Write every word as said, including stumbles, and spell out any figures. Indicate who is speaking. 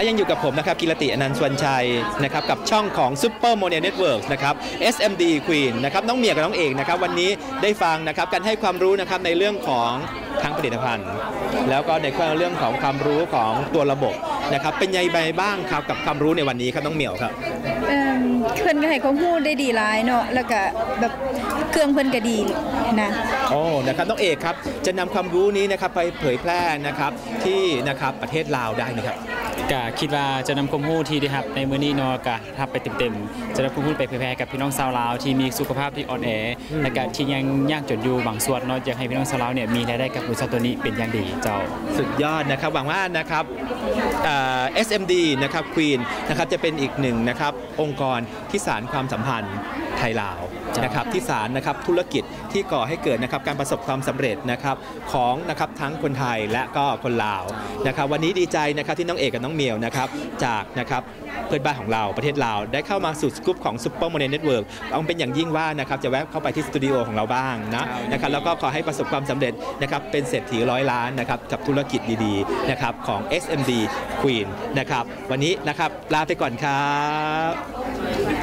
Speaker 1: และยังอยู่กับผมนะครับกิรติอนันต์ชวนชัยนะครับกับช่องของ Super Money Network นะครับ เอส เอ็ม ดี Queen นะครับน้องเมียกับน้องเอกนะครับวันนี้ได้ฟังนะครับการให้ความรู้นะครับในเรื่องของทางผลิตภัณฑ์แล้วก็ในเรื่องของความรู้ของตัวระบบนะครับเป็นยังไงบ้างครับกับความรู้ในวันนี้ครับน้องเหมียวครับ
Speaker 2: เพื่อนก็ให้ความรู้ได้ดีหลายเนาะแล้วก็แบบเครื่องเพื่อนก็ดีนะ
Speaker 1: โอ้นะครับน้องเอกครับจะนำความรู้นี้นะครับไปเผยแพร่นะครับที่นะครับประเทศลาวได้ไหมครับ
Speaker 3: ก็คิดว่าจะนำความรู้ที่ได้ครับในมื้อนี้เนาะก็ทับไปเต็มๆจะนำความรู้ไปเผยแพร่กับพี่น้องชาวลาวที่มีสุขภาพที่อ่อนแอและก็ที่ยังยากจนอยู่บางส่วนเนาะอยากให้พี่น้องชาวลาวเนี่ยมีรายได้กับบริษัทตัวนี้เป็นอย่างดีเจ้า
Speaker 1: สุดยอดนะครับหวังว่านะครับเอส เอ็ม ดี นะครับ Queen นะครับจะเป็นอีกหนึ่งนะครับองค์กรที่สานความสัมพันธ์ไทยลาวนะครับที่สานนะครับธุรกิจที่ก่อให้เกิดนะครับการประสบความสำเร็จนะครับของนะครับทั้งคนไทยและก็คนลาวนะครับวันนี้ดีใจนะครับที่น้องเอกกับน้องเมียวนะครับจากนะครับเพื่อนบ้านของเราประเทศลาวได้เข้ามาสู่สกู๊ปของ Super Money Network เอาเป็นอย่างยิ่งว่านะครับจะแวะเข้าไปที่สตูดิโอของเราบ้างนะนะครับแล้วก็ขอให้ประสบความสำเร็จนะครับเป็นเศรษฐีร้อยล้านนะครับกับธุรกิจดีๆนะครับของ เอส เอ็ม ดี Queen นะครับวันนี้นะครับลาไปก่อนครับ